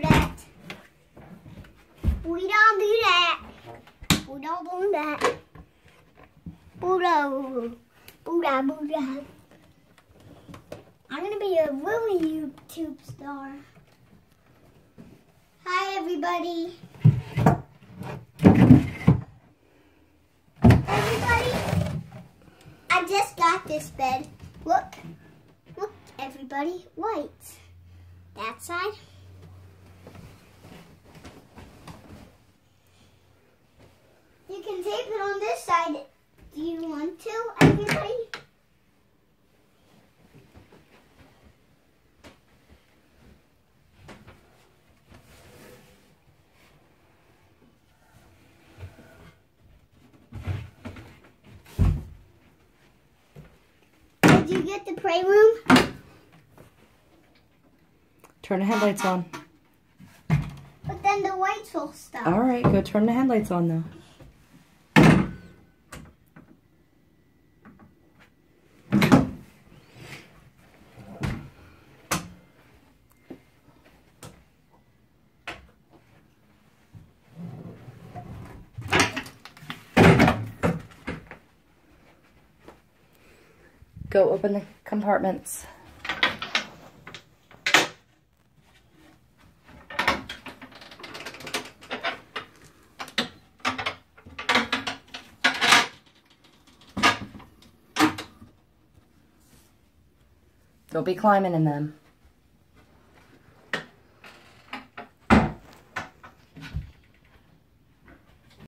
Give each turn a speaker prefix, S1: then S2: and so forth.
S1: that. We don't do that. We don't do that. Boo-da, boo-da, boo-da. I'm gonna be a really YouTube star. Hi, everybody. Everybody, I just got this bed. Look, look, everybody, white. That side. You can tape it on this side. Do you want to, everybody? Did you get the pray room?
S2: Turn the headlights on.
S1: But then the lights will stop.
S2: All right, go turn the headlights on now. Go open the compartments. Don't be climbing in them.